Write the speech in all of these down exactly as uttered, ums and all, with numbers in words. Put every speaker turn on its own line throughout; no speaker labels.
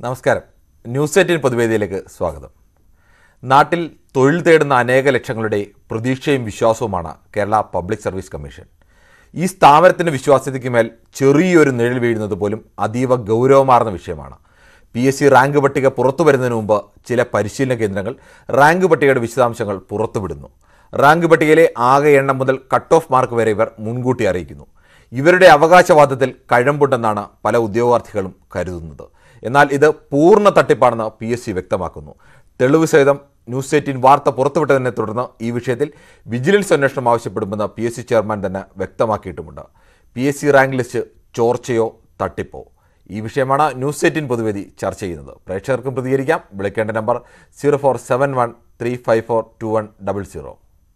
നമസ്കാരം. News eighteen പൊതുവേദിയിലേക്ക് സ്വാഗതം. നാട്ടിൽ തൊഴിൽ തേടുന്ന അനേക ലക്ഷങ്ങളുടെ പ്രതീക്ഷയും വിശ്വാസവുമാണ് കേരള പബ്ലിക് സർവീസ് കമ്മീഷൻ. ഈ സ്ഥാപനത്തിൻ്റെ വിശ്വാസ്യതയ്ക്ക് മേൽ ചെറിയൊരു നിഴൽ വീഴുന്നത് പോലും അതീവ ഗൗരവമാർന്ന വിഷയമാണ്. പി എസ് സി റാങ്ക് പട്ടിക പുറത്തു വരുന്നതിന് മുമ്പ് ചില പരിശീലന കേന്ദ്രങ്ങൾ റാങ്ക് പട്ടികയുടെ വിശദാംശങ്ങൾ പുറത്തുവിടുന്നു. റാങ്ക് പട്ടികയിലെ ആകെ എണ്ണം മുതൽ കട്ട് ഓഫ് മാർക്ക് വരെ ഇവർ മുൻകൂട്ടി അറിയിക്കുന്നു. ഇവരുടെ അവകാശവാദത്തിൽ കഴമ്പുണ്ടെന്നാണ് പല ഉദ്യോഗാർത്ഥികളും കരുതുന്നത്. എന്നാൽ ഇത് പൂർണ്ണ തട്ടിപ്പാണെന്ന് പി എസ് സി വ്യക്തമാക്കുന്നു. തെളിവ് സഹിതം ന്യൂസ് എയ്റ്റീൻ വാർത്ത പുറത്തുവിട്ടതിനെ തുടർന്ന് ഈ വിഷയത്തിൽ വിജിലൻസ് അന്വേഷണം ആവശ്യപ്പെടുമെന്ന് പി എസ് സി ചെയർമാൻ തന്നെ വ്യക്തമാക്കിയിട്ടുമുണ്ട്. P S C rank list ചോർച്ചയോ തട്ടിപ്പോ? ഈ വിഷയമാണ് ന്യൂസ് എയ്റ്റീൻ പൊതുവേദി ചർച്ച ചെയ്യുന്നത്. പ്രേക്ഷകർക്കും പ്രതികരിക്കാം. വിളിക്കേണ്ട number zero four seven one three five four two one double zero.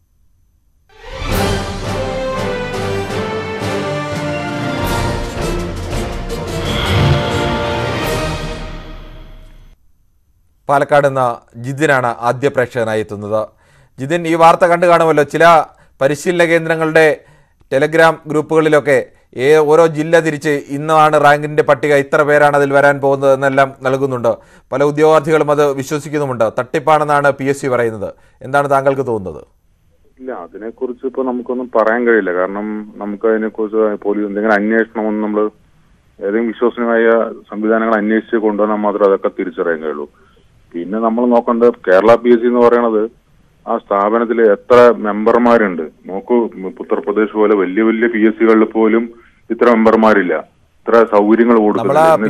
Palakkad നിന്ന് ജിതിനാണ് ആദ്യ പ്രേക്ഷകനായി എത്തുന്നത്. ജിതിൻ, ഈ വാർത്ത കണ്ടു കാണുമല്ലോ. ചില പരിശീലന കേന്ദ്രങ്ങളുടെ ടെലഗ്രാം ഗ്രൂപ്പുകളിലൊക്കെ ഏ ഓരോ ജില്ല തിരിച്ച് ഇന്നാണ് റാങ്കിൻ്റെ പട്ടിക, ഇത്ര പേരാണ് അതിൽ വരാൻ പോകുന്നത് എന്നെല്ലാം നൽകുന്നുണ്ട്. പല ഉദ്യോഗാർത്ഥികളും അത് വിശ്വസിക്കുന്നുമുണ്ട്. തട്ടിപ്പാണെന്നാണ് പി എസ് സി പറയുന്നത്. എന്താണ് താങ്കൾക്ക് തോന്നുന്നത്?
ഇല്ല, അതിനെക്കുറിച്ച് ഇപ്പോൾ നമുക്കൊന്നും പറയാൻ കഴിയില്ല. കാരണം നമുക്ക് അതിനെക്കുറിച്ച് പോലീസ് എന്തെങ്കിലും അന്വേഷണമൊന്നും നമ്മൾ ഏതെങ്കിലും വിശ്വസനീയമായ സംവിധാനങ്ങൾ അന്വേഷിച്ച് കൊണ്ടുവന്നാൽ മാത്രമേ അതൊക്കെ തിരിച്ചറിയാൻ കഴിയുള്ളൂ. പിന്നെ നമ്മൾ നോക്കേണ്ടത് കേരള പി എസ് സി എന്ന് പറയുന്നത് ആ സ്ഥാപനത്തിൽ എത്ര മെമ്പർമാരുണ്ട് നോക്കൂ. ഉത്തർപ്രദേശ് പോലെ വലിയ വലിയ പി എസ് സികളിൽ പോലും ഇത്ര മെമ്പർമാരില്ല, ഇത്ര സൗകര്യങ്ങൾ കൊടുക്കുന്നുണ്ട്.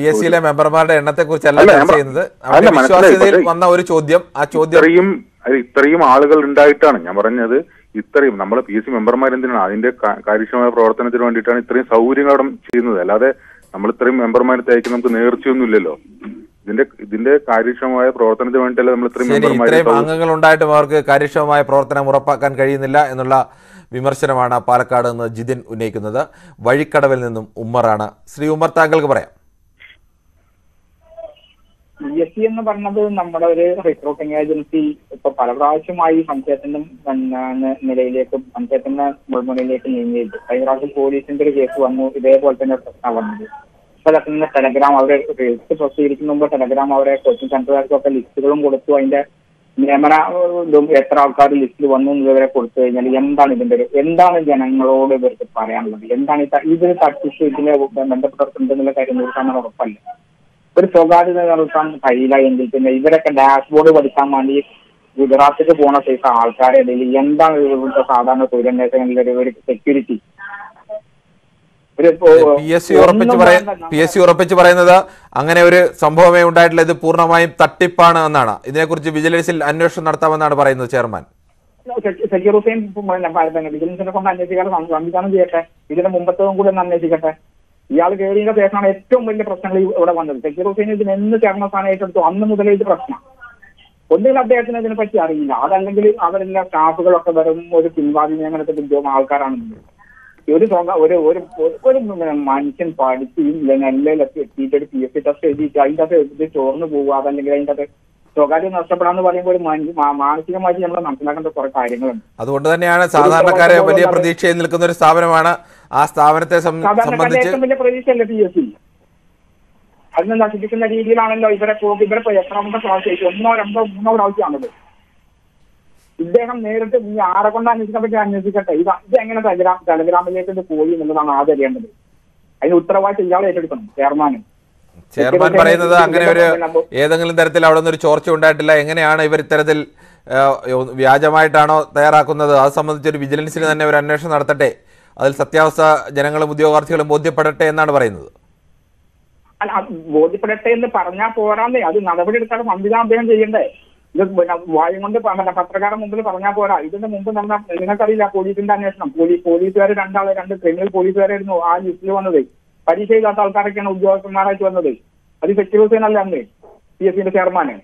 ഇത്രയും ഇത്രയും ആളുകൾ ഉണ്ടായിട്ടാണ് ഞാൻ പറഞ്ഞത്. ഇത്രയും നമ്മളെ പി എസ് സി മെമ്പർമാർ എന്തിനാണ് അതിന്റെ കാര്യക്ഷമമായ പ്രവർത്തനത്തിന് വേണ്ടിയിട്ടാണ് ഇത്രയും സൗകര്യങ്ങൾ അവിടെ ചെയ്യുന്നത്. അല്ലാതെ നമ്മൾ ഇത്രയും മെമ്പർമാരെ തയ്ക്കാൻ നമുക്ക് നേർച്ചയൊന്നും ഇല്ലല്ലോ. ഇതിന്റെ ഇതിന്റെ കാര്യക്ഷമമായ പ്രവർത്തനത്തിന് വേണ്ടിയല്ല നമ്മൾ
ഇത്രയും അംഗങ്ങൾ ഉണ്ടായിട്ടും അവർക്ക് കാര്യക്ഷമമായ പ്രവർത്തനം ഉറപ്പാക്കാൻ കഴിയുന്നില്ല എന്നുള്ള വിമർശനമാണ് പാലക്കാട് നിന്ന് ജിതിൻ ഉന്നയിക്കുന്നത്. വഴിക്കടവിൽ നിന്നും ഉമ്മറാണ്. ശ്രീ ഉമ്മർ, താങ്കൾക്ക് പറയാം.
പി എസ് സി എന്ന് പറഞ്ഞത് നമ്മുടെ ഒരു റിക്രൂട്ടിംഗ് ഏജൻസി ഇപ്പൊ പല പ്രാവശ്യമായി പഞ്ചായത്തിന്റെ നിലയിലേക്ക് പഞ്ചായത്തിന്റെ മുൾമുനയിലേക്ക് നീങ്ങിയിട്ട് കഴിഞ്ഞ പ്രാവശ്യം പോലീസിന്റെ ഒരു കേസ് വന്നു. ഇതേപോലെ തന്നെ പ്രശ്നം വന്നത് ഇപ്പൊ ടെലഗ്രാം അവരെ ലിസ്റ്റ് പ്രസിദ്ധീകരിക്കുന്ന മുമ്പ് ടെലഗ്രാം അവരെ കോച്ചിങ് സെന്ററുകാർക്കൊക്കെ ലിസ്റ്റുകളും കൊടുത്തു. അതിന്റെ നിയമന എത്ര ആൾക്കാർ ലിസ്റ്റിൽ വന്നു എന്നിവരെ കൊടുത്തു കഴിഞ്ഞാൽ എന്താണ് ഇതിന്റെ ഒരു എന്താണ് ജനങ്ങളോട് ഇവർക്ക് പറയാനുള്ളത്? എന്താണ് ഇതൊരു തട്ടിപ്പ് ഇതിനെ ബന്ധപ്പെട്ടവർക്കുണ്ടെന്നുള്ള കാര്യം നൂറ് ഉറപ്പല്ല. ഒരു സ്വകാര്യത നടത്താൻ കഴിയില്ല എങ്കിൽ പിന്നെ ഇവരൊക്കെ ഡാഷ്ബോർഡ് പഠിക്കാൻ വേണ്ടി ഗുജറാത്തിലേക്ക് പോണ സൈസ് ആൾക്കാരുടെ ഇടയിൽ എന്താണ് ഇവിടുത്തെ സാധാരണ തൊഴിലന്വേഷണങ്ങളിലെ ഒരു സെക്യൂരിറ്റി?
പി എസ് സി ഉറപ്പിച്ച് പി എസ് സി ഉറപ്പിച്ച് പറയുന്നത് അങ്ങനെ ഒരു സംഭവമേ ഉണ്ടായിട്ടില്ല, ഇത് പൂർണ്ണമായും തട്ടിപ്പാണ് എന്നാണ്. ഇതിനെക്കുറിച്ച് വിജിലൻസിൽ അന്വേഷണം നടത്താമെന്നാണ് പറയുന്നത് ചെയർമാൻ.
സക്കീർ ഹുസൈൻ വിജിലൻസിനെ കൊണ്ട് അന്വേഷിക്കാതെ സംവിധാനം ചെയ്യട്ടെ. ഇതിന് മുമ്പത്തതും കൂടി ഒന്ന് അന്വേഷിക്കട്ടെ. ഇയാൾ കയറിയ ശേഷമാണ് ഏറ്റവും വലിയ പ്രശ്നങ്ങൾ ഇവിടെ വന്നത്. സക്കീർ ഹുസൈൻ ഇതിന് എന്ന് ചെയർമാൻ ഏറ്റെടുത്തു അന്ന് മുതലേ ഇത് പ്രശ്നം. ഒന്നുകിൽ അദ്ദേഹത്തിന് ഇതിനെ പറ്റി അറിയില്ല, അതല്ലെങ്കിൽ അവരെല്ലാ സ്റ്റാഫുകളൊക്കെ വെറും ഒരു പിൻവാതി നിയമനത്തിന്റെ ഉദ്യോഗം ആൾക്കാരാണെന്ന്. ഒരു ഒരു ഒരു മനുഷ്യൻ പഠിച്ച് നെല്ലയിലൊക്കെ എത്തിയിട്ട് പി എസ് സി ടെസ്റ്റ് എഴുതിയിട്ട് അതിൻ്റെ അകത്ത് എഴുതി ചോർന്ന് പോവുക, അതല്ലെങ്കിൽ അതിൻ്റെ അകത്ത് സ്വകാര്യം നഷ്ടപ്പെടാന്ന് പറയുമ്പോൾ ഒരു മാനസികമായിട്ട് നമ്മൾ മനസ്സിലാക്കേണ്ട കുറെ കാര്യങ്ങളുണ്ട്.
അതുകൊണ്ട് തന്നെയാണ് സാധാരണക്കാരെ വലിയ പ്രതീക്ഷയിൽ നിൽക്കുന്ന ഒരു സ്ഥാപനമാണ് ആ സ്ഥാപനത്തെ സംബന്ധിച്ച്
ഏറ്റവും വലിയ പ്രതീക്ഷയല്ലേ പി എസ് സി. അതിനെ നശിപ്പിക്കുന്ന രീതിയിലാണല്ലോ ഇവരെ ഇവരെ എത്രാമത്തെ പ്രാവശ്യം ഒന്നോ രണ്ടോ മൂന്നോ പ്രാവശ്യമാണത്. ഇദ്ദേഹം നേരിട്ട് ഈ ആരെ കൊണ്ട് അന്വേഷിക്കാൻ പറ്റി അന്വേഷിക്കട്ടെ. ഇത് ഇത് എങ്ങനെ ടെലഗ്രാം ടെലഗ്രാമിലേക്ക് ഇത് പോയി എന്നുള്ളതാണ് ആദ്യം അറിയേണ്ടത്. അതിന് ഉത്തരവാദിത്തം ഇയാളെ ഏറ്റെടുക്കണം, ചെയർമാനും.
ചെയർമാൻ പറയുന്നത് അങ്ങനെ ഒരു ഏതെങ്കിലും തരത്തിൽ അവിടെ നിന്നൊരു ചോർച്ച ഉണ്ടായിട്ടില്ല. എങ്ങനെയാണ് ഇവർ ഇത്തരത്തിൽ വ്യാജമായിട്ടാണോ തയ്യാറാക്കുന്നത്? അത് സംബന്ധിച്ചൊരു വിജിലൻസിന് തന്നെ ഒരു അന്വേഷണം നടത്തട്ടെ, അതിൽ സത്യാവസ്ഥ ജനങ്ങളും ഉദ്യോഗാർത്ഥികളും ബോധ്യപ്പെടട്ടെ എന്നാണ് പറയുന്നത്.
അല്ല, ബോധ്യപ്പെടട്ടെ എന്ന് പറഞ്ഞാൽ പോരാന്നേ, അത് നടപടി എടുക്കാൻ സംവിധാനം അദ്ദേഹം ചെയ്യണ്ടേ. ഇത് വായും കൊണ്ട് പത്രക്കാരുടെ മുമ്പിൽ പറഞ്ഞാൽ പോരാ. ഇതിന്റെ മുമ്പ് നമ്മൾ നിങ്ങൾക്കറിയില്ല പോലീസിന്റെ അന്വേഷണം. പോലീസ് പോലീസുകാർ രണ്ടാളെ രണ്ട് ക്രിമിനൽ പോലീസുകാരായിരുന്നു ആ ലിസ്റ്റിൽ വന്നത്. പരീക്ഷ ഇല്ലാത്ത ആൾക്കാരൊക്കെയാണ് ഉദ്യോഗസ്ഥന്മാരായിട്ട് വന്നത്. അത് സക്കീർ ഹുസൈൻ അല്ല അന്ന് പി എസ് സിന്റെ ചെയർമാന്.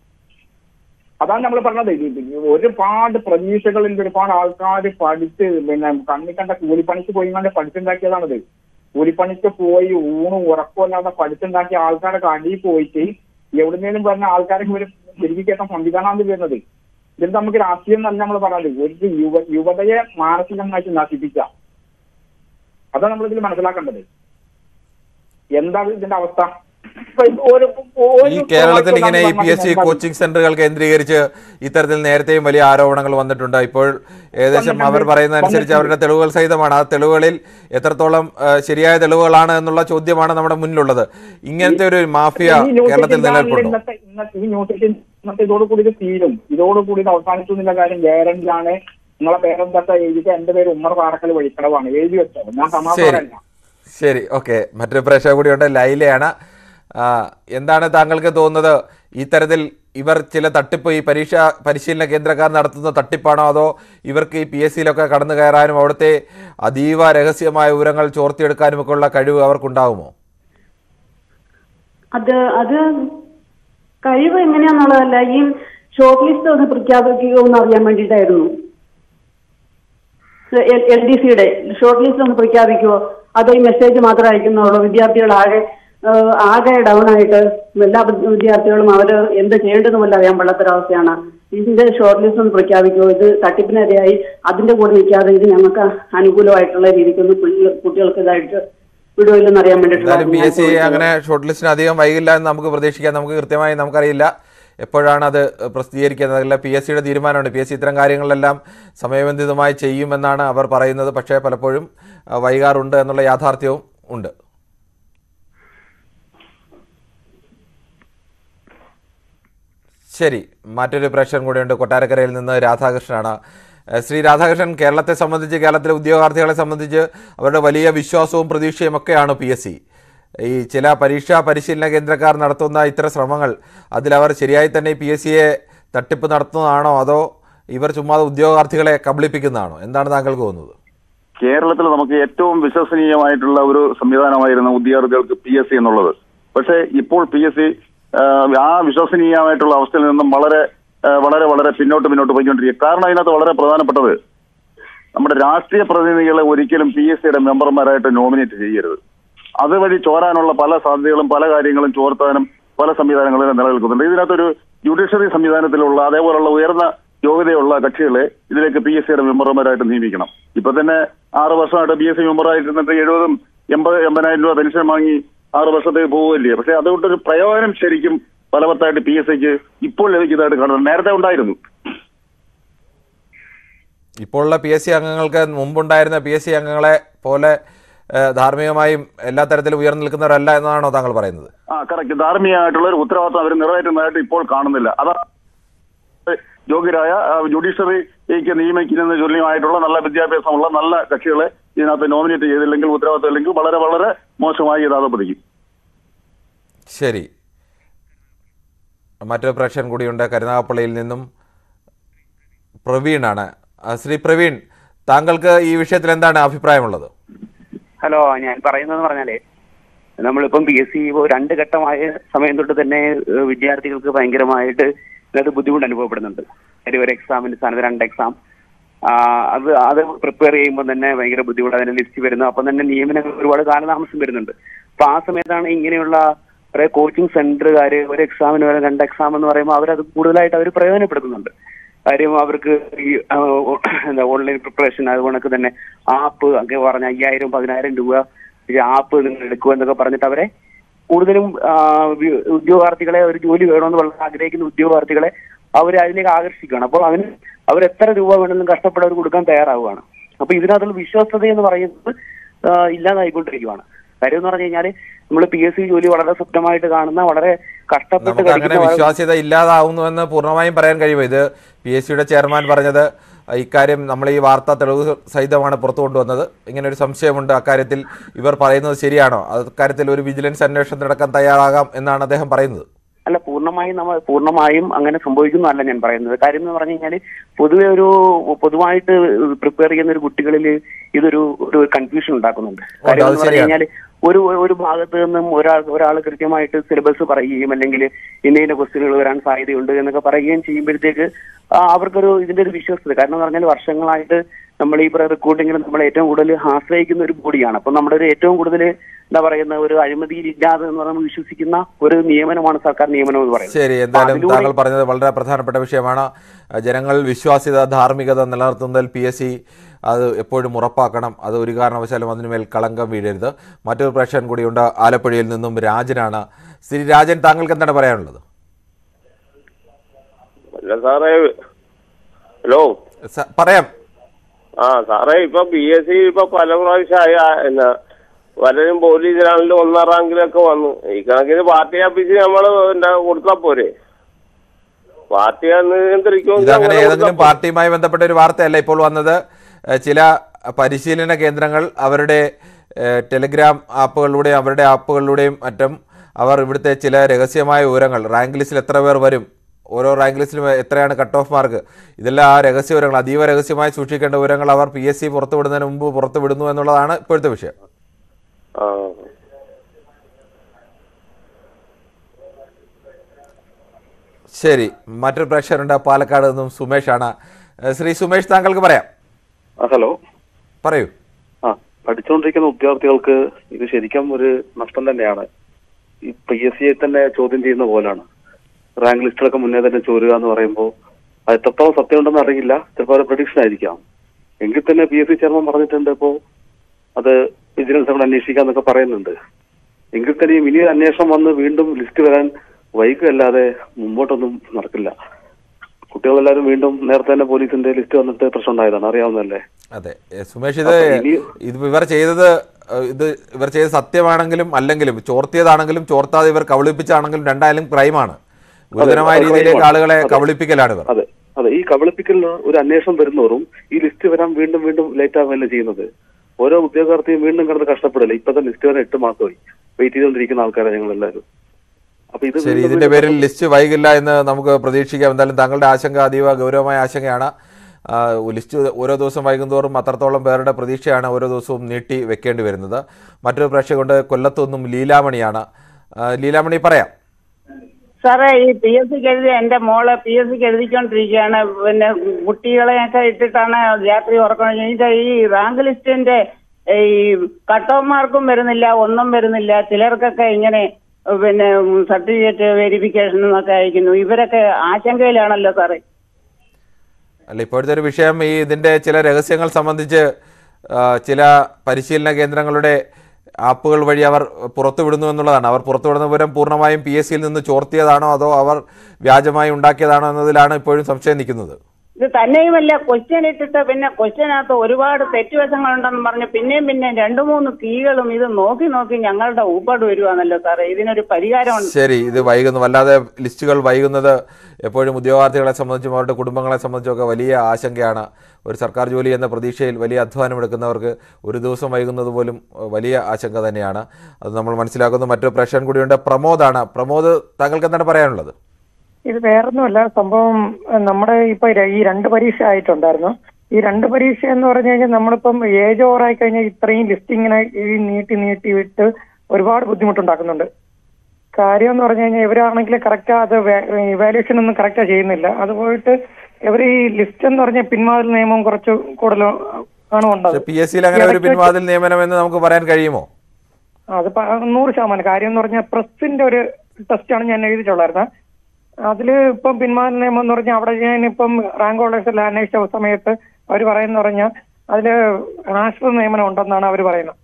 അതാണ് നമ്മൾ പറഞ്ഞത്. ഒരുപാട് പ്രതീക്ഷകളിൽ ഒരുപാട് ആൾക്കാർ പഠിച്ച് പിന്നെ കണ്ണി കണ്ട കൂലിപ്പണിക്ക് പോയി കൊണ്ട് പഠിച്ചുണ്ടാക്കിയതാണത്. കൂലിപ്പണിക്ക് പോയി ഊണും ഉറക്കമില്ലാതെ പഠിച്ചുണ്ടാക്കിയ ആൾക്കാരൊക്കെ അടിയിൽ പോയിട്ട് എവിടുന്നേലും പറഞ്ഞ ആൾക്കാരൊക്കെ ഇവര് തിരികെ കേട്ടാൻ സംവിധാനമാണ് വരുന്നത്. ഇതിൽ നമുക്ക് രാഷ്ട്രീയം എന്നല്ല നമ്മൾ പറഞ്ഞത്, ഒരു യുവ യുവതയെ മാനസികമായിട്ട് നശിപ്പിക്കുക. അതാണ് നമ്മളിതിൽ മനസ്സിലാക്കേണ്ടത്. എന്താണ് ഇതിന്റെ അവസ്ഥ?
ഈ കേരളത്തിൽ ഇങ്ങനെ ഈ പി എസ് സി കോച്ചിങ് സെന്ററുകൾ കേന്ദ്രീകരിച്ച് ഇത്തരത്തിൽ നേരത്തെയും വലിയ ആരോപണങ്ങൾ വന്നിട്ടുണ്ട്. ഇപ്പോൾ ഏകദേശം അവർ പറയുന്നതനുസരിച്ച് അവരുടെ തെളിവുകൾ സഹിതമാണ്. ആ തെളിവുകളിൽ എത്രത്തോളം ശരിയായ തെളിവുകളാണ് എന്നുള്ള ചോദ്യമാണ് നമ്മുടെ മുന്നിലുള്ളത്. ഇങ്ങനത്തെ ഒരു മാഫിയ കേരളത്തിൽ നിലനിൽപ്പുണ്ടോ?
ഈ നോട്ടീസ് ഇന്നത്തെ ഇതോടുകൂടി ഇത് തീരും, ഇതോടുകൂടി ഇത് അവസാനിച്ചു എന്നുള്ള കാര്യം ഗ്യാരണ്ടിയാണ്. നിങ്ങളെ പേരെന്തൊക്കെ എഴുതിയിട്ട് എന്റെ പേര് ഉമ്മർ പാറക്കൽ വഴിക്കടവാണ്, എഴുതി വെച്ചോ. ഞാൻ സമാധാനമല്ല. ശരി,
ഓക്കെ. മറ്റൊരു പ്രേക്ഷക കൂടിയുണ്ട്, ലൈലയാണ്. എന്താണ് താങ്കൾക്ക് തോന്നുന്നത്? ഇത്തരത്തിൽ ഇവർ ചില തട്ടിപ്പ് ഈ പരീക്ഷ പരിശീലന കേന്ദ്രക്കാർ നടത്തുന്ന തട്ടിപ്പാണോ, അതോ ഇവർക്ക് ഈ പി എസ് സിയിലൊക്കെ കടന്നു കയറാനും അവിടുത്തെ അതീവ രഹസ്യമായ വിവരങ്ങൾ ചോർത്തിയെടുക്കാനും ഒക്കെ ഉള്ള കഴിവ് അവർക്കുണ്ടാകുമോ?
അത് അത് കഴിവ് എങ്ങനെയാന്നുള്ളതല്ല, ഈ ഷോർട്ട് ലിസ്റ്റ് ഒന്ന് പ്രഖ്യാപിക്കുക എന്ന് അറിയാൻ വേണ്ടിയിട്ടായിരുന്നു. എൽ ഡി സിയുടെ ഷോർട്ട് ലിസ്റ്റ് ഒന്ന് പ്രഖ്യാപിക്കുമോ, അതോ ഈ മെസ്സേജ് മാത്രം അയക്കുന്നുള്ളൂ? വിദ്യാർത്ഥികൾ ആകെ ആകെ ഡൗൺ ആയിട്ട് എല്ലാ വിദ്യാർത്ഥികളും അവർ എന്ത് ചെയ്യേണ്ടതെന്ന് പോലും അറിയാൻ പാടാത്തൊരവസ്ഥയാണ്. ഇതിന്റെ ഷോർട്ട് ലിസ്റ്റ് ഒന്ന് പ്രഖ്യാപിക്കുമോ? ഇത് തട്ടിപ്പിനെതിരായി അതിന്റെ കൂടെ നിൽക്കാതെ ഇത് ഞങ്ങൾക്ക് അനുകൂലമായിട്ടുള്ള രീതിക്കൊന്ന് കുട്ടികൾക്ക് ഇതായിട്ട് വിടുവില്ലെന്ന് അറിയാൻ വേണ്ടിയിട്ട്.
പി എസ് സി അങ്ങനെ ഷോർട്ട് ലിസ്റ്റിന് അധികം വൈകില്ല എന്ന് നമുക്ക് പ്രതീക്ഷിക്കാം. നമുക്ക് കൃത്യമായി നമുക്കറിയില്ല എപ്പോഴാണ് അത് പ്രസിദ്ധീകരിക്കുന്നത്. അതല്ല, പി എസ് സിയുടെ തീരുമാനമുണ്ട്. പി എസ് സി ഇത്തരം കാര്യങ്ങളിലെല്ലാം സമയബന്ധിതമായി ചെയ്യുമെന്നാണ് അവർ പറയുന്നത്. പക്ഷേ പലപ്പോഴും വൈകാറുണ്ട് എന്നുള്ള യാഥാർത്ഥ്യവും ഉണ്ട്. ശരി, മറ്റൊരു പ്രേക്ഷകൻ കൂടെയുണ്ട്, കൊട്ടാരക്കരയിൽ നിന്ന് രാധാകൃഷ്ണനാണ്. ശ്രീ രാധാകൃഷ്ണൻ, കേരളത്തെ സംബന്ധിച്ച്, കേരളത്തിലെ ഉദ്യോഗാർത്ഥികളെ സംബന്ധിച്ച് അവരുടെ വലിയ വിശ്വാസവും പ്രതീക്ഷയും ഒക്കെയാണ് പി എസ് സി. ഈ ചില പരീക്ഷാ പരിശീലന കേന്ദ്രക്കാർ നടത്തുന്ന ഇത്തരം ശ്രമങ്ങൾ, അതിലവർ ശരിയായി തന്നെ പി എസ് സിയെ തട്ടിപ്പ് നടത്തുന്നതാണോ, അതോ ഇവർ ചുമ്മാ ഉദ്യോഗാർത്ഥികളെ കബളിപ്പിക്കുന്നതാണോ? എന്താണ് താങ്കൾക്ക് തോന്നുന്നത്?
കേരളത്തിൽ നമുക്ക് ഏറ്റവും വിശ്വസനീയമായിട്ടുള്ള ഒരു സംവിധാനമായിരുന്നു ഉദ്യോഗാർത്ഥികൾക്ക് പി എസ് സി എന്നുള്ളത്. പക്ഷേ ഇപ്പോൾ പി എസ് സി ആ വിശ്വസനീയമായിട്ടുള്ള അവസ്ഥയിൽ നിന്നും വളരെ വളരെ വളരെ പിന്നോട്ട് പിന്നോട്ട് പോയിക്കൊണ്ടിരിക്കുക. കാരണം അതിനകത്ത് വളരെ പ്രധാനപ്പെട്ടത്, നമ്മുടെ രാഷ്ട്രീയ പ്രതിനിധികളെ ഒരിക്കലും പി എസ് സിയുടെ മെമ്പർമാരായിട്ട് നോമിനേറ്റ് ചെയ്യരുത്. അതുവഴി ചോരാനുള്ള പല സാധ്യതകളും പല കാര്യങ്ങളും ചോർത്താനും പല സംവിധാനങ്ങളും നിലനിൽക്കുന്നുണ്ട്. ഇതിനകത്തൊരു ജുഡീഷ്യറി സംവിധാനത്തിലുള്ള അതേപോലുള്ള ഉയർന്ന യോഗ്യതയുള്ള കക്ഷികളെ ഇതിലേക്ക് പി എസ് സിയുടെ മെമ്പർമാരായിട്ട് നിയമിക്കണം. ഇപ്പൊ തന്നെ ആറ് വർഷമായിട്ട് പി എസ് സി മെമ്പറായിരുന്നിട്ട് എഴുപതും എൺപത് എൺപതിനായിരം രൂപ പെൻഷൻ വാങ്ങി ആറ് വർഷത്തേക്ക് പോവുകയില്ലേ. പക്ഷെ അതുകൊണ്ടൊരു പ്രയോജനം ശരിക്കും ഫലവത്തായിട്ട് പി എസ് സിക്ക് ഇപ്പോൾ ലഭിക്കുന്നതായിട്ട് കാണുന്നത് നേരത്തെ ഉണ്ടായിരുന്നു.
ഇപ്പോഴുള്ള പി എസ് സി അംഗങ്ങൾക്ക് മുമ്പുണ്ടായിരുന്ന പി എസ് സി അംഗങ്ങളെ പോലെ ധാർമ്മികമായും എല്ലാ തരത്തിലും ഉയർന്നു നിൽക്കുന്നവരല്ല എന്നാണോ താങ്കൾ പറയുന്നത്?
ആ, കറക്റ്റ്. ധാർമ്മികമായിട്ടുള്ള ഒരു ഉത്തരവാദിത്വം അവർ നിറവേറ്റുന്നതായിട്ട് ഇപ്പോൾ കാണുന്നില്ല. അതാണ് യോഗ്യരായ ജുഡീഷ്യറിക്ക് നിയമിക്കുന്ന ജോലിയുമായിട്ടുള്ള നല്ല വിദ്യാഭ്യാസമുള്ള നല്ല കക്ഷികളെ ഇതിനകത്ത് നോമിനേറ്റ് ചെയ്തില്ലെങ്കിൽ, ഉത്തരവാദിത്വം ഇല്ലെങ്കിൽ വളരെ വളരെ മോശമായി യഥാർത്ഥപ്പതിക്കും.
ശരി, മറ്റൊരു പ്രേക്ഷകൻ കൂടിയുണ്ട്, കരുനാഗപ്പള്ളിയിൽ നിന്നും പ്രവീണാണ്. ശ്രീ പ്രവീൺ, താങ്കൾക്ക് ഈ വിഷയത്തിൽ എന്താണ് അഭിപ്രായമുള്ളത്?
ഹലോ, ഞാൻ പറയുന്നത് പറഞ്ഞാലേ, നമ്മളിപ്പം പി എസ് സി രണ്ട് ഘട്ടമായ സമയം തൊട്ട് തന്നെ വിദ്യാർത്ഥികൾക്ക് ഭയങ്കരമായിട്ട് അത് ബുദ്ധിമുട്ട് അനുഭവപ്പെടുന്നുണ്ട്. ഒരു എക്സാമിന് സ്ഥാനത്ത് രണ്ട് എക്സാം, അത് അത് പ്രിപ്പയർ ചെയ്യുമ്പോൾ തന്നെ ഭയങ്കര ബുദ്ധിമുട്ട്. അതിന് ലിസ്റ്റ് വരുന്നു, അപ്പം തന്നെ നിയമനങ്ങൾ ഒരുപാട് കാലതാമസം വരുന്നുണ്ട്. അപ്പൊ ആ സമയത്താണ് ഇങ്ങനെയുള്ള കുറെ കോച്ചിങ് സെന്ററുകാർ ഒരു എക്സാമിന് വരെ രണ്ട് എക്സാം എന്ന് പറയുമ്പോൾ അവരത് കൂടുതലായിട്ട് അവർ പ്രയോജനപ്പെടുത്തുന്നുണ്ട്. കാര്യം അവർക്ക് ഈ എന്താ ഓൺലൈൻ പ്രിപ്പറേഷൻ, അതുകൊണ്ടൊക്കെ തന്നെ ആപ്പ് ഒക്കെ പറഞ്ഞ അയ്യായിരം പതിനായിരം രൂപ ആപ്പ് നിങ്ങൾ എടുക്കുക എന്നൊക്കെ പറഞ്ഞിട്ട് അവരെ കൂടുതലും ഉദ്യോഗാർത്ഥികളെ, ഒരു ജോലി വേണമെന്ന് വളരെ ആഗ്രഹിക്കുന്ന ഉദ്യോഗാർത്ഥികളെ അവർ അതിലേക്ക് ആകർഷിക്കുകയാണ്. അപ്പോൾ അതിന് അവർ എത്ര രൂപ വേണമെങ്കിലും കഷ്ടപ്പെട്ട് അവർ കൊടുക്കാൻ തയ്യാറാവുകയാണ്. അപ്പൊ ഇതിനകത്തുള്ള വിശ്വസ്തത എന്ന് പറയുന്നത് ഇല്ലാതായിക്കൊണ്ടിരിക്കുകയാണ്. കാര്യം എന്ന് പറഞ്ഞു കഴിഞ്ഞാൽ നമ്മൾ പി എസ് സി ജോലി വളരെ സ്വപ്നമായിട്ട് കാണുന്ന, വളരെ കഷ്ടപ്പെട്ട്
അങ്ങനെ വിശ്വാസ്യത ഇല്ലാതാവുന്നുവെന്ന് പൂർണ്ണമായും പറയാൻ കഴിയുമോ? ഇത് പി എസ് സിയുടെ ചെയർമാൻ പറഞ്ഞത് ഇക്കാര്യം നമ്മൾ ഈ വാർത്താ തെളിവ് സഹിതമാണ് പുറത്തു കൊണ്ടുവന്നത്. ഇങ്ങനെ ഒരു സംശയമുണ്ട്, അക്കാര്യത്തിൽ ഇവർ പറയുന്നത് ശരിയാണോ? അക്കാര്യത്തിൽ ഒരു വിജിലൻസ് അന്വേഷണം നടക്കാൻ തയ്യാറാകാം എന്നാണ് അദ്ദേഹം പറയുന്നത്.
അല്ല, പൂർണ്ണമായും നമ്മൾ പൂർണ്ണമായും അങ്ങനെ സംഭവിക്കുന്നതല്ല ഞാൻ പറയുന്നത്. കാര്യം എന്ന് പറഞ്ഞു കഴിഞ്ഞാൽ പൊതുവെ ഒരു പൊതുവായിട്ട് പ്രിപ്പയർ ചെയ്യുന്ന ഒരു കുട്ടികളിൽ ഇതൊരു ഒരു കൺഫ്യൂഷൻ ഉണ്ടാക്കുന്നുണ്ട്. കാര്യം എന്ന് പറഞ്ഞു കഴിഞ്ഞാൽ ഒരു ഒരു ഭാഗത്ത് നിന്നും ഒരാൾ ഒരാൾ കൃത്യമായിട്ട് സിലബസ് പറയുകയും അല്ലെങ്കിൽ ഇന്ന ഇന്ന ക്വസ്റ്റ്യനുകൾ വരാൻ സാധ്യതയുണ്ട് എന്നൊക്കെ പറയുകയും ചെയ്യുമ്പോഴത്തേക്ക് അവർക്കൊരു ഇതിന്റെ ഒരു വിശ്വസ്തത. കാരണം എന്ന് പറഞ്ഞാൽ വർഷങ്ങളായിട്ട് നമ്മൾ ഈ റിക്രൂട്ടിങ്ങിൽ നമ്മൾ ഏറ്റവും കൂടുതൽ ആശ്രയിക്കുന്ന ഒരു ബോഡിയാണ്. അപ്പൊ നമ്മുടെ ഒരു ഏറ്റവും കൂടുതൽ എന്താ പറയുന്ന ഒരു അഴിമതിയിലില്ലാതെ എന്ന് നമ്മൾ വിശ്വസിക്കുന്ന ഒരു നിയമനമാണ് സർക്കാർ നിയമനം എന്ന് പറയുന്നത്.
ശരി, എന്തായാലും താങ്കൾ പറഞ്ഞത് വളരെ പ്രധാനപ്പെട്ട വിഷയമാണ്. ജനങ്ങൾ വിശ്വാസ്യത, ധാർമ്മികത നിലനിർത്തുന്നതിൽ പി എസ് സി അത് എപ്പോഴും ഉറപ്പാക്കണം. അത് ഒരു കാരണവശാലും അതിനുമേൽ കളങ്കം വീഴരുത്. മറ്റൊരു പ്രേക്ഷകൻ കൂടിയുണ്ട്, ആലപ്പുഴയിൽ നിന്നും രാജനാണ്. ശ്രീ രാജൻ, താങ്കൾക്ക് എന്താണ് പറയാനുള്ളത്?
സാറേ, ഹലോ,
പറയാം.
ആ സാറേ, ഇപ്പൊ പി എസ് സി ഇപ്പൊ പല പ്രാവശ്യമായ എന്നാ പലരും പോലീസിലാണെങ്കിലും ഒന്നാം റാങ്കിലൊക്കെ വന്നു. ഈ കണക്കിന് പാർട്ടി ഓഫീസിൽ നമ്മള് എന്താ കൊടുത്താ പോരെ? പാർട്ടി
ഇതങ്ങനെ ഏതെങ്കിലും പാർട്ടിയുമായി ബന്ധപ്പെട്ട ഒരു വാർത്തയല്ല ഇപ്പോൾ വന്നത്. ചില പരിശീലന കേന്ദ്രങ്ങൾ അവരുടെ ടെലിഗ്രാം ആപ്പുകളിലൂടെയും അവരുടെ ആപ്പുകളിലൂടെയും മറ്റും അവർ ഇവിടുത്തെ ചില രഹസ്യമായ വിവരങ്ങൾ, റാങ്ക് ലിസ്റ്റിൽ എത്ര പേർ വരും, ഓരോ റാങ്ക് ലിസ്റ്റിലും എത്രയാണ് കട്ട് ഓഫ് മാർക്ക്, ഇതെല്ലാം ആ രഹസ്യ വിവരങ്ങൾ, അതീവ രഹസ്യമായി സൂക്ഷിക്കേണ്ട വിവരങ്ങൾ അവർ പി എസ് സി പുറത്തുവിടുന്നതിന് മുമ്പ് പുറത്തുവിടുന്നു എന്നുള്ളതാണ് ഇപ്പോഴത്തെ വിഷയം. ശരി, മറ്റൊരു പ്രേക്ഷകരുണ്ട്, പാലക്കാട് നിന്നും സുമേഷാണ്. ശ്രീ സുമേഷ്, താങ്കൾക്ക് പറയാം.
ഹലോ,
പറയൂ.
ആ പഠിച്ചുകൊണ്ടിരിക്കുന്ന വിദ്യാർത്ഥികൾക്ക് ഇത് ശരിക്കും ഒരു നഷ്ടം തന്നെയാണ്. ഈ പി എസ് സിയെ തന്നെ ചോദ്യം ചെയ്യുന്ന പോലാണ്. റാങ്ക് ലിസ്റ്റിലൊക്കെ മുന്നേ തന്നെ ചോരുക എന്ന് പറയുമ്പോൾ അത് എത്രത്തോളം സത്യം ഉണ്ടെന്ന് അറിയില്ല. ചിലപ്പോൾ ഒരു പ്രഡിക്ഷൻ ആയിരിക്കാം. എങ്കിൽ തന്നെ പി എസ് സി ചെയർമാൻ പറഞ്ഞിട്ടുണ്ട് ഇപ്പോൾ അത് വിജിലൻസ് അവിടെ അന്വേഷിക്കാന്നൊക്കെ പറയുന്നുണ്ട്. എങ്കിൽ തന്നെയും ഇനി അന്വേഷണം വന്ന് വീണ്ടും ലിസ്റ്റ് വരാൻ വൈകുകയല്ലാതെ മുമ്പോട്ടൊന്നും നടക്കില്ല. കുട്ടികളെല്ലാവരും വീണ്ടും നേരത്തെ തന്നെ പോലീസിന്റെ ലിസ്റ്റ് വന്നിട്ട് പ്രശ്നം ഉണ്ടായതാണ്, അറിയാവുന്നതല്ലേ?
അതെ സുമേഷ്, ഇത് ഇത് ഇവർ ചെയ്തത് ഇത് ഇവർ ചെയ്ത് സത്യമാണെങ്കിലും അല്ലെങ്കിലും ചോർത്തിയതാണെങ്കിലും ചോർത്താതെ ഇവർ കബളിപ്പിച്ചാണെങ്കിലും രണ്ടായാലും ക്രൈമാണ്. ഗുരുതരമായ രീതിയിലേക്ക് ആളുകളെ കബളിപ്പിക്കലാണ് ഇവർ.
അതെ അതെ ഈ കബളിപ്പിക്കലിന് ഒരു അന്വേഷണം വരുന്നോറും ഈ ലിസ്റ്റ് വരാൻ വീണ്ടും വീണ്ടും ലേറ്റ് ആവുകയല്ലേ ചെയ്യുന്നത്. ഓരോ ഉദ്യോഗാർത്ഥിയും വീണ്ടും കിടന്ന് കഷ്ടപ്പെടില്ല. ഇപ്പത്തെ ലിസ്റ്റ് വരെ എട്ട് മാസമായി വെയിറ്റ് ചെയ്തുകൊണ്ടിരിക്കുന്ന ആൾക്കാരെ ഞങ്ങൾ എല്ലാവരും.
ശരി, ഇതിന്റെ പേരിൽ ലിസ്റ്റ് വൈകില്ല എന്ന് നമുക്ക് പ്രതീക്ഷിക്കാം. എന്തായാലും താങ്കളുടെ ആശങ്ക അതീവ ഗൗരവമായ ആശങ്കയാണ്. ലിസ്റ്റ് ഓരോ ദിവസം വൈകുന്തോറും അത്രത്തോളം പേരുടെ പ്രതീക്ഷയാണ് ഓരോ ദിവസവും നീട്ടി വെക്കേണ്ടി വരുന്നത്. മറ്റൊരു പ്രേക്ഷകരുണ്ട്, കൊല്ലത്തുനിന്നും ലീലാമണിയാണ്. ലീലാമണി, പറയാം.
സാറേ, ഈ പി എസ് സിക്ക് എഴുതി എന്റെ മോളെ പി എസ് സിക്ക് എഴുതിക്കൊണ്ടിരിക്കുകയാണ്. പിന്നെ കുട്ടികളെയൊക്കെ ഇട്ടിട്ടാണ് രാത്രി ഉറക്കം. ഈ റാങ്ക് ലിസ്റ്റിന്റെ ഈ കട്ട് ഓഫ് മാർക്കും വരുന്നില്ല, ഒന്നും വരുന്നില്ല. ചിലർക്കൊക്കെ ഇങ്ങനെ പിന്നെ സർട്ടിഫിക്കറ്റ് വെരിഫിക്കേഷൻ എന്നൊക്കെ അയക്കുന്നു. ഇവരൊക്കെ ആശങ്കയിലാണല്ലോ സാറേ.
അല്ല, ഇപ്പോഴത്തെ ഒരു വിഷയം ഈ ഇതിന്റെ ചില രഹസ്യങ്ങൾ സംബന്ധിച്ച് ചില പരിശീലന കേന്ദ്രങ്ങളുടെ ആപ്പുകൾ വഴി അവർ പുറത്തുവിടുന്നു എന്നുള്ളതാണ്. അവർ പുറത്തുവിടുന്ന വിവരം പൂർണ്ണമായും പി എസ് സിയിൽ നിന്ന് ചോർത്തിയതാണോ അതോ അവർ വ്യാജമായി ഉണ്ടാക്കിയതാണോ എന്നതിലാണ് ഇപ്പോഴും സംശയം നിൽക്കുന്നത്.
ഇത് തന്നെയുമല്ല, ക്വസ്റ്റ്യൻ ഇട്ടിട്ട് പിന്നെ ക്വസ്റ്റ്യനകത്ത് ഒരുപാട് തെറ്റുവശങ്ങളുണ്ടെന്ന് പറഞ്ഞ് പിന്നെയും പിന്നെ രണ്ടു മൂന്ന് കീകളും ഇത് നോക്കി നോക്കി ഞങ്ങളുടെ ഊപ്പാട് വരുവാണല്ലോ സാറേ. ഇതിനൊരു പരിഹാരമുണ്ട്.
ശരി, ഇത് വൈകുന്നു, വല്ലാതെ ലിസ്റ്റുകൾ വൈകുന്നത് എപ്പോഴും ഉദ്യോഗാർത്ഥികളെ സംബന്ധിച്ചും അവരുടെ കുടുംബങ്ങളെ സംബന്ധിച്ചൊക്കെ വലിയ ആശങ്കയാണ്. ഒരു സർക്കാർ ജോലി എന്ന പ്രതീക്ഷയിൽ വലിയ അധ്വാനമെടുക്കുന്നവർക്ക് ഒരു ദിവസം വൈകുന്നത് പോലും വലിയ ആശങ്ക തന്നെയാണ്. അത് നമ്മൾ മനസ്സിലാക്കുന്നു. മറ്റൊരു പ്രേക്ഷകൻ കൂടിയുണ്ട്, പ്രമോദാണ്. പ്രമോദ്, താങ്കൾക്ക് എന്താണ് പറയാനുള്ളത്?
ഇത് വേറൊന്നുമല്ല, സംഭവം നമ്മുടെ ഇപ്പൊ ഈ രണ്ട് പരീക്ഷ ആയിട്ടുണ്ടായിരുന്നു. ഈ രണ്ട് പരീക്ഷ എന്ന് പറഞ്ഞു കഴിഞ്ഞാൽ നമ്മളിപ്പം ഏജ് ഓവറായി കഴിഞ്ഞാൽ ഇത്രയും ലിസ്റ്റ് ഇങ്ങനെ ഈ നീട്ടി നീട്ടി വിട്ട് ഒരുപാട് ബുദ്ധിമുട്ടുണ്ടാക്കുന്നുണ്ട്. കാര്യം എന്ന് പറഞ്ഞു കഴിഞ്ഞാൽ ഇവരാണെങ്കിൽ കറക്റ്റാ അത് ഇവാലുവേഷൻ ഒന്നും കറക്റ്റാ ചെയ്യുന്നില്ല. അത് പോയിട്ട് ഇവർ ഈ ലിസ്റ്റ് എന്ന് പറഞ്ഞ പിൻവാതിൽ നിയമം കുറച്ച് കൂടുതൽ ആണ് ഉണ്ടത്.
പി എസ് സിയിൽ അങ്ങനെ ഒരു പിൻവാതിൽ നിയമനം എന്ന് നമുക്ക് പറയാൻ കഴിയുമോ?
അത് നൂറ് ശതമാനം. കാര്യം എന്ന് പറഞ്ഞാൽ പ്രസിന്റെ ഒരു ടെസ്റ്റാണ് ഞാൻ എഴുതിയിട്ടുള്ളായിരുന്നത്. അതില് ഇപ്പം പിൻവാതിൽ നിയമം എന്ന് പറഞ്ഞാൽ അവിടെ ഞാനിപ്പം റാങ്ക് ഹോൾഡേഴ്സിൽ അന്വേഷിച്ച സമയത്ത് അവർ പറയുന്ന പറഞ്ഞാൽ അതില് ആശ്രിത നിയമനം ഉണ്ടെന്നാണ് അവർ പറയുന്നത്.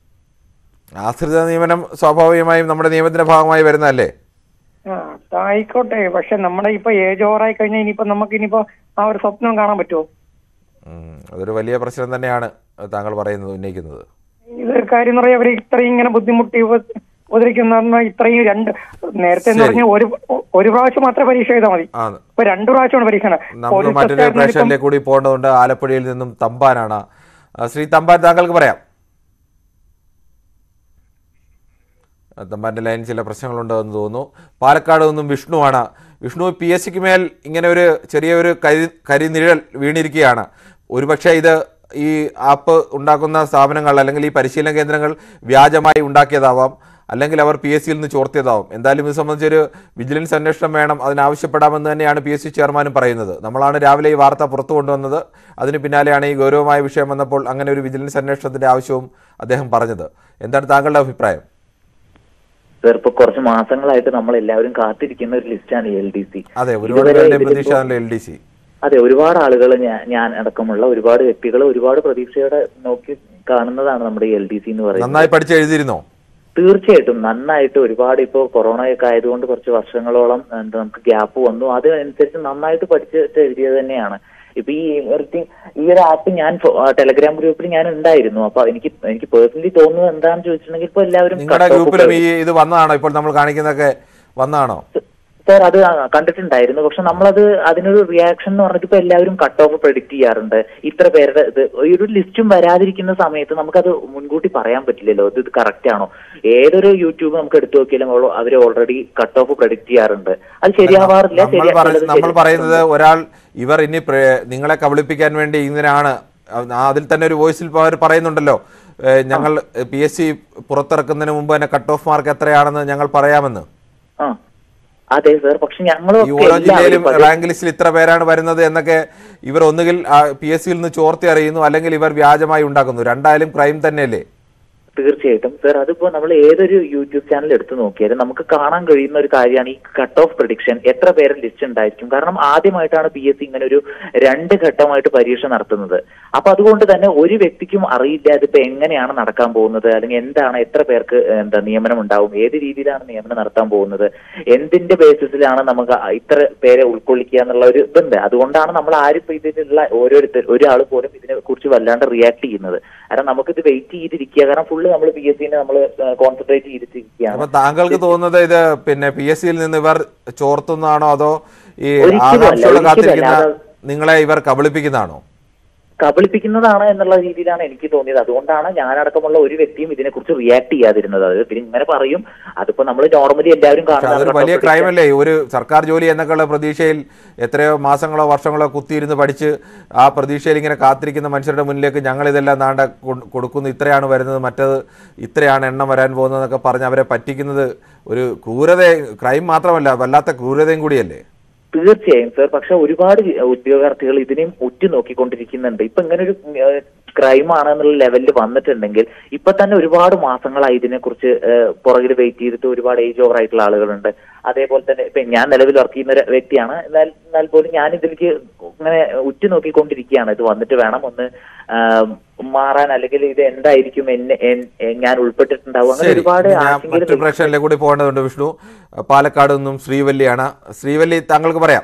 ആശ്രിത നിയമനം സ്വാഭാവികമായും നമ്മുടെ നിയമത്തിന്റെ ഭാഗമായി വരുന്നതല്ലേ?
ആ ആയിക്കോട്ടെ, പക്ഷെ നമ്മുടെ ഇപ്പൊ ഏജ് ഓവറായി കഴിഞ്ഞാൽ ഇനിയിപ്പോ നമുക്ക് ഇനിയിപ്പോ ആ ഒരു സ്വപ്നം കാണാൻ പറ്റുമോ?
അതൊരു വലിയ പ്രശ്നം തന്നെയാണ് താങ്കൾ പറയുന്നത്, ഉന്നയിക്കുന്നത്.
ഇത് കാര്യം എന്ന് പറഞ്ഞാൽ അവർ ഇത്രയും ഇങ്ങനെ ബുദ്ധിമുട്ടി ഉപദ്രവിക്കുന്ന ഇത്രയും രണ്ട് നേരത്തെ എന്ന് പറഞ്ഞാൽ ഒരു ഒരു പ്രാവശ്യം മാത്രമേ പരീക്ഷ എഴുതാൽ മതി. ഇപ്പൊ രണ്ടു പ്രാവശ്യമാണ് പരീക്ഷ.
നമുക്ക് മറ്റൊരു പ്രേക്ഷകരിലേക്ക് കൂടി പോകേണ്ടതുണ്ട്. ആലപ്പുഴയിൽ നിന്നും തമ്പാനാണ്. ശ്രീ തമ്പാൻ, താങ്കൾക്ക് പറയാം. തമ്പാന്റെ ലൈൻ ചില പ്രശ്നങ്ങളുണ്ടെന്ന് തോന്നുന്നു. പാലക്കാട് നിന്നും വിഷ്ണുവാണ്. വിഷ്ണു, പി എസ് സിക്ക് മേൽ ഇങ്ങനെ ഒരു ചെറിയൊരു കരി കരിനിഴൽ വീണിരിക്കുകയാണ്. ഒരുപക്ഷെ ഇത് ഈ ആപ്പ് ഉണ്ടാക്കുന്ന സ്ഥാപനങ്ങൾ അല്ലെങ്കിൽ ഈ പരിശീലന കേന്ദ്രങ്ങൾ വ്യാജമായി ഉണ്ടാക്കിയതാവാം, അല്ലെങ്കിൽ അവർ പി എസ് സിയിൽ നിന്ന് ചോർത്തിയതാവും. എന്തായാലും ഇത് സംബന്ധിച്ചൊരു വിജിലൻസ് അന്വേഷണം വേണം, അതിനാവശ്യപ്പെടാമെന്ന് തന്നെയാണ് പി എസ് സി ചെയർമാനും പറയുന്നത്. നമ്മളാണ് രാവിലെ ഈ വാർത്ത പുറത്തു കൊണ്ടുവന്നത്. അതിന് പിന്നാലെയാണ് ഈ ഗൗരവമായ വിഷയം വന്നപ്പോൾ അങ്ങനെ ഒരു വിജിലൻസ് അന്വേഷണത്തിന്റെ ആവശ്യവും അദ്ദേഹം പറഞ്ഞത്. എന്താണ് താങ്കളുടെ അഭിപ്രായം?
സർ, ഇപ്പൊ കുറച്ച് മാസങ്ങളായിട്ട് നമ്മൾ എല്ലാവരും കാത്തിരിക്കുന്ന ഒരു ലിസ്റ്റാണ് എൽ ഡി സി.
അതെ, ഒരുപാട് പ്രതീക്ഷയാണല്ലോ എൽ ഡി സി.
അതെ, ഒരുപാട് ആളുകൾ ഞാൻ ഞാൻ അടക്കമുള്ള ഒരുപാട് വ്യക്തികൾ ഒരുപാട് പ്രതീക്ഷയോടെ നോക്കി കാണുന്നതാണ് നമ്മുടെ എൽ ഡി സി എന്ന് പറയുന്നത്.
നന്നായി പഠിച്ച് എഴുതിയിരുന്നോ?
തീർച്ചയായിട്ടും നന്നായിട്ട്. ഒരുപാട് ഇപ്പോൾ കൊറോണയൊക്കെ ആയതുകൊണ്ട് കുറച്ച് വർഷങ്ങളോളം എന്താ നമുക്ക് ഗ്യാപ്പ് വന്നു. അതിനനുസരിച്ച് നന്നായിട്ട് പഠിച്ചിട്ട് എഴുതിയത് തന്നെയാണ്. ഇപ്പൊ ഈ എവറിത്തിങ് ഈ ഒരു ആപ്പ് ഞാൻ ടെലഗ്രാം ഗ്രൂപ്പിൽ ഞാൻ ഉണ്ടായിരുന്നു. അപ്പൊ എനിക്ക് എനിക്ക് പേഴ്സണലി തോന്നുന്നത് എന്താണെന്ന് ചോദിച്ചിട്ടുണ്ടെങ്കിൽ ഇപ്പൊ എല്ലാവരും
നിങ്ങളുടെ ഗ്രൂപ്പിലും ഈ ഇത് വന്നതാണോ? ഇപ്പോൾ നമ്മൾ കാണിക്കുന്നതൊക്കെ വന്നതാണോ?
സാർ അത് കണ്ടിട്ടുണ്ടായിരുന്നു. പക്ഷെ നമ്മളത് അതിനൊരു റിയാക്ഷൻ എന്ന് പറഞ്ഞിട്ട് ഇപ്പൊ എല്ലാവരും കട്ട് ഓഫ് പ്രെഡിക്റ്റ് ചെയ്യാറുണ്ട്. ഇത്ര പേരുടെ ഇത് ഒരു ലിസ്റ്റും വരാതിരിക്കുന്ന സമയത്ത് നമുക്കത് മുൻകൂട്ടി പറയാൻ പറ്റില്ലല്ലോ ഇത് ഇത് കറക്റ്റ് ആണോ. ഏതൊരു യൂട്യൂബ് നമുക്ക് എടുത്തു നോക്കിയാലും അവർ ഓൾറെഡി കട്ട് ഓഫ് പ്രെഡിക്റ്റ് ചെയ്യാറുണ്ട്. അത് ശരിയാവാറില്ല.
നമ്മൾ പറയുന്നത് ഒരാൾ ഇവർ ഇനി നിങ്ങളെ കബളിപ്പിക്കാൻ വേണ്ടി ഇങ്ങനെയാണ്, അതിൽ തന്നെ ഒരു വോയിസിൽ അവർ പറയുന്നുണ്ടല്ലോ, ഞങ്ങൾ പി എസ് സി പുറത്തിറക്കുന്നതിന് മുമ്പ് തന്നെ കട്ട് ഓഫ് മാർക്ക് എത്രയാണെന്ന് ഞങ്ങൾ പറയാമെന്ന്.
അതെ സർ, പക്ഷെ ഞങ്ങൾ
ഓരോ ജില്ലയിലും റാങ്ക് ലിസ്റ്റിൽ ഇത്ര പേരാണ് വരുന്നത് എന്നൊക്കെ ഇവർ ഒന്നുകിൽ പി എസ് സിയിൽ നിന്ന് ചോർത്തി അറിയുന്നു, അല്ലെങ്കിൽ ഇവർ വ്യാജമായി ഉണ്ടാക്കുന്നു. രണ്ടായാലും ക്രൈം തന്നെയല്ലേ?
തീർച്ചയായിട്ടും സർ, അതിപ്പോ നമ്മൾ ഏതൊരു യൂട്യൂബ് ചാനൽ എടുത്തു നോക്കിയാലും നമുക്ക് കാണാൻ കഴിയുന്ന ഒരു കാര്യമാണ് ഈ കട്ട് ഓഫ് പ്രഡിക്ഷൻ. എത്ര പേരെ ലിസ്റ്റ് ഉണ്ടായിരിക്കും? കാരണം ആദ്യമായിട്ടാണ് പി എസ് സി ഇങ്ങനെ ഒരു രണ്ട് ഘട്ടമായിട്ട് പരീക്ഷ നടത്തുന്നത്. അപ്പൊ അതുകൊണ്ട് തന്നെ ഒരു വ്യക്തിക്കും അറിയില്ല ഇതിപ്പോ എങ്ങനെയാണ് നടക്കാൻ പോകുന്നത്, അല്ലെങ്കിൽ എന്താണ്, എത്ര പേർക്ക് എന്താ നിയമനം ഉണ്ടാവും, ഏത് രീതിയിലാണ് നിയമനം നടത്താൻ പോകുന്നത്, എന്തിന്റെ ബേസിസിലാണ് നമുക്ക് ഇത്ര പേരെ ഉൾക്കൊള്ളിക്കുക എന്നുള്ള ഒരു ഇതുണ്ട്. അതുകൊണ്ടാണ് നമ്മൾ ആരും ഇപ്പൊ ഇതിലുള്ള ഓരോരുത്തർ ഒരാൾ പോലും ഇതിനെ കുറിച്ച് വല്ലാണ്ട് റിയാക്ട് ചെയ്യുന്നത്. കാരണം നമുക്കിത് വെയിറ്റ് ചെയ്തിരിക്കുക. കാരണം ഫുള്ള് നമ്മൾ പി എസ് സിനെ നമ്മൾ കോൺസെൻട്രേറ്റ് ചെയ്തിരിക്കുകയാണ്.
അപ്പൊ താങ്കൾക്ക് തോന്നുന്നത് ഇത് പിന്നെ പി എസ് സിയിൽ നിന്ന് ഇവർ ചോർത്തുന്നതാണോ, അതോ ഈ ആകാംക്ഷയോടെ കാത്തിരിക്കുന്ന നിങ്ങളെ ഇവർ കബളിപ്പിക്കുന്നതാണോ?
കബളിപ്പിക്കുന്നതാണ് എന്നുള്ള രീതിയിലാണ് എനിക്ക് തോന്നിയത്. അതുകൊണ്ടാണ് ഞാനടക്കമുള്ള ഒരു വ്യക്തിയും ഇതിനെക്കുറിച്ച് റിയാക്ട് ചെയ്യാതിരുന്നത്. അത് പിന്നെ ഇങ്ങനെ പറയും, അതിപ്പോ നമ്മൾ നോർമലി എല്ലാവരും കാണുന്നത്
വലിയ ക്രൈം അല്ലേ? ഒരു സർക്കാർ ജോലി എന്നൊക്കെയുള്ള പ്രതീക്ഷയിൽ എത്രയോ മാസങ്ങളോ വർഷങ്ങളോ കുത്തിയിരുന്ന് പഠിച്ച് ആ പ്രതീക്ഷയിൽ ഇങ്ങനെ കാത്തിരിക്കുന്ന മനുഷ്യരുടെ മുന്നിലേക്ക് ഞങ്ങൾ ഇതെല്ലാം നാണ്ട കൊടുക്കുന്നു, ഇത്രയാണ് വരുന്നത്, മറ്റത് ഇത്രയാണ് എണ്ണം വരാൻ പോകുന്നതെന്നൊക്കെ പറഞ്ഞ് അവരെ പറ്റിക്കുന്നത് ഒരു ക്രൂരത, ക്രൈം മാത്രമല്ല വല്ലാത്ത ക്രൂരതയും കൂടിയല്ലേ?
തീർച്ചയായും സർ, പക്ഷെ ഒരുപാട് ഉദ്യോഗാർത്ഥികൾ ഇതിനെയും ഉറ്റുനോക്കിക്കൊണ്ടിരിക്കുന്നുണ്ട്. ഇപ്പൊ ഇങ്ങനെ ഒരു ക്രൈം ആണെന്നുള്ള ലെവലിൽ വന്നിട്ടുണ്ടെങ്കിൽ ഇപ്പൊ തന്നെ ഒരുപാട് മാസങ്ങളായി ഇതിനെക്കുറിച്ച് പുറകിൽ വെയിറ്റ് ചെയ്തിട്ട് ഒരുപാട് ഏജ് ഓവർ ആയിട്ടുള്ള ആളുകളുണ്ട്. അതേപോലെ തന്നെ ഇപ്പൊ ഞാൻ നിലവിൽ വർക്ക് ചെയ്യുന്ന ഒരു വ്യക്തിയാണ്. എന്നാൽ എന്നാൽ പോലും ഞാൻ ഇതിലേക്ക് ഇങ്ങനെ ഉറ്റുനോക്കിക്കൊണ്ടിരിക്കുകയാണ്. ഇത് വന്നിട്ട് വേണം ഒന്ന് മാറാൻ, അല്ലെങ്കിൽ ഇത് എന്തായിരിക്കും എന്നെ ഞാൻ ഉൾപ്പെട്ടിട്ടുണ്ടാവും. അങ്ങനെ ഒരുപാട്
മറ്റു പ്രശ്നങ്ങളിലേക്ക് കൂടി പോകേണ്ടതുണ്ട്. വിഷ്ണു പാലക്കാട് നിന്നും ശ്രീവല്ലിയാണ്. ശ്രീവല്ലി, താങ്കൾക്ക് പറയാം.